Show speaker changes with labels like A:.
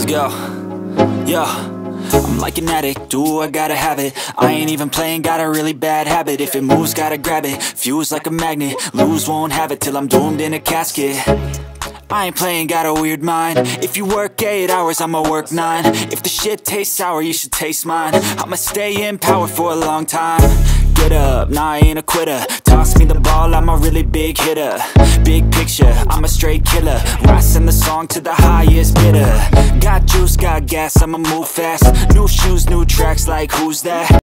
A: Let's go. Yo, I'm like an addict, ooh, I gotta have it. I ain't even playing, got a really bad habit. If it moves, gotta grab it, fuse like a magnet. Lose, won't have it till I'm doomed in a casket. I ain't playing, got a weird mind. If you work 8 hours, I'ma work 9. If the shit tastes sour, you should taste mine. I'ma stay in power for a long time. Get up, nah, I ain't a quitter. Toss me the ball, I'm a really big hitter. Big picture, I'm a straight killer. I send the song to the highest bidder. Got juice, got gas, I'ma move fast. New shoes, new tracks, like who's that?